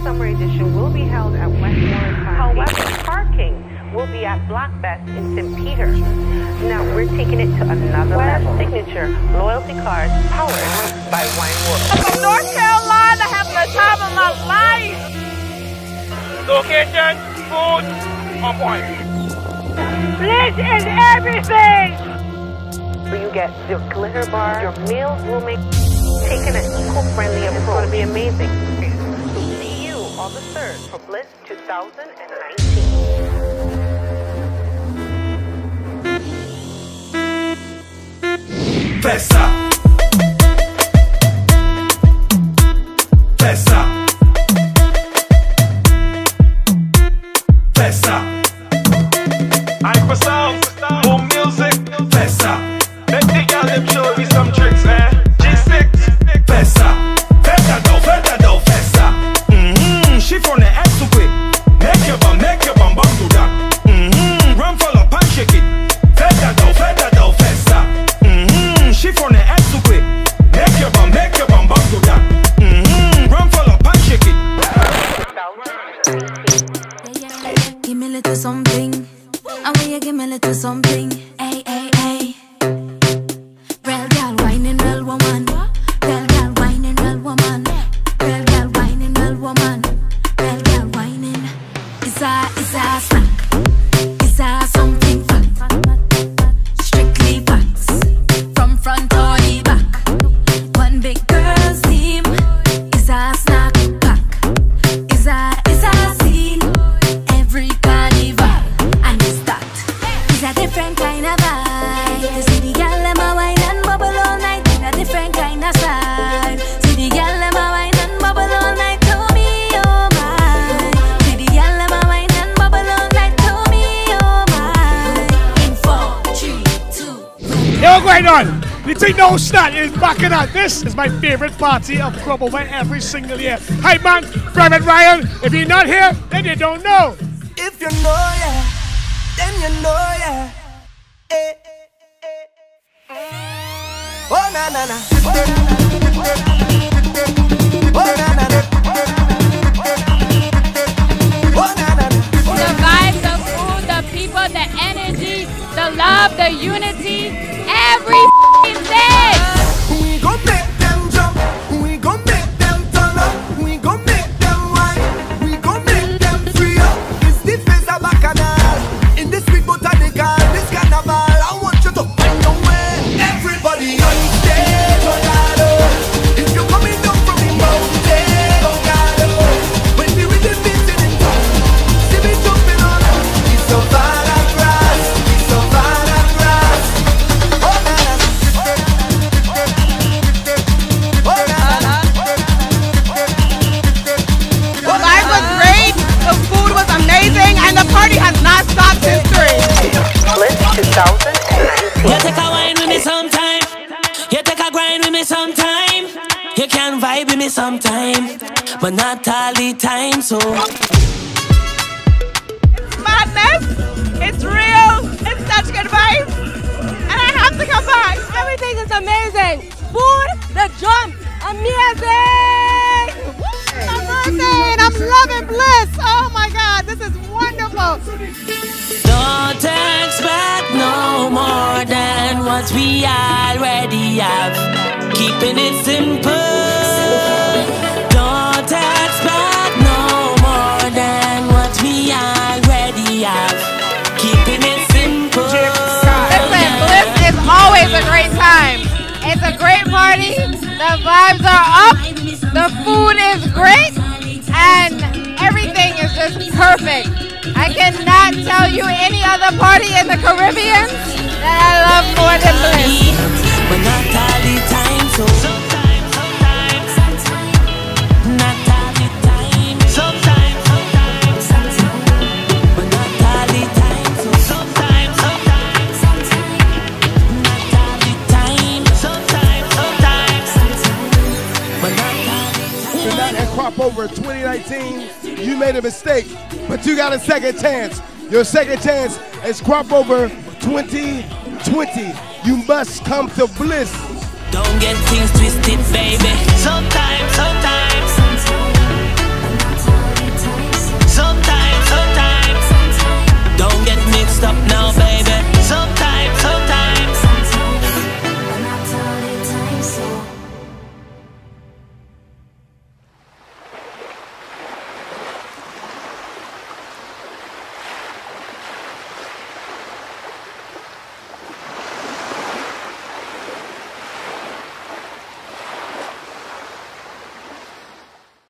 summer edition will be held at Westmoreland Park. However, parking will be at Black Bess in St. Peter. Now we're taking it to another level. Signature loyalty cards powered by Wine World. I'm from North Carolina, having the time of my life. Location, food, on point. Bliss is everything. Where you get your glitter bar, your meals will make taking an eco-friendly approach. It's going to be amazing. So see you on the 3rd for Bliss 2019. Fessa. Fessa. Fessa. Hyper sound, boom music. Fessa. Let the girl them show me some tricks, eh? G6. Fessa. Fessa do, fessa. She from the X to quick. Make your bum do that. Run follow, pan shake it. Fessa do, fessa. She from the X to quick. Make your bum do that. Run follow, pan shake it. Give me a little something. And when you give me a little something. Ay, ay, ay. Real girl whining, real woman. Real girl whining, real woman. Real girl whining, real woman. Real girl whining. It's a snack. It's a something fun. Strictly facts. From front or the back. One big girl's team. It's a snack pack. It's a scene. Every carnival. And it's that. It's a different kind of vibe. To see the girl them a wine and bubble all night. It's a different kind of style. See the girl them a wine and bubble all night. To me, oh my. See the girl them a wine and bubble all night. To me, oh my. In 4, 3, 2. Yo, what's going on? You think no snot is backing out. This is my favorite party of Crop Over every single year. Hi man, Private Ryan. If you're not here, then you don't know. If you know, yeah, then you know, yeah. Eh. Oh na na na. Oh na na na. Oh na na na. The vibes, the food, the people, the energy, the love, the unity, every day. We gon' make them jump. We gon' make them turn up. We gon' make them wine. We gon' make them free up. This the face of Bacchanal. In this sweet botanical, this carnival, I want you to find your way. Everybody on stage, oh God, oh. If you're coming down from the mountain, oh God, oh. When the rhythm beats in town, see me jumping on up. It's so far across, it's so far across. Oh na na. The vibe was great, the food was amazing, and the party has not stopped since 3. Bliss 2019. You take a wine with me sometime. You take a grind with me sometime. You can vibe with me sometime, but not all the time. So Madness, it's real, it's such good vibes, and I have to come back. Everything is amazing. Food, the jump, amazing. I'm loving Bliss. Oh my God, this is wonderful. don't expect no more than what we already have. Keeping it simple. Don't expect no more than what we already have. Keeping it simple. Listen, Bliss is always a great time. It's a great party. The vibes are up. The food is great. And everything is just perfect. I cannot tell you any other party in the Caribbean that I love more than Bliss. But not all the time, so sometimes, not all the time, sometimes, but not all the time, so sometimes, not all the time, sometimes, but not all the time. Tonight at Crop Over 2019, you made a mistake, but you got a second chance. Your second chance is Crop Over 2020. You must come to Bliss. Don't get things twisted, baby. Sometimes.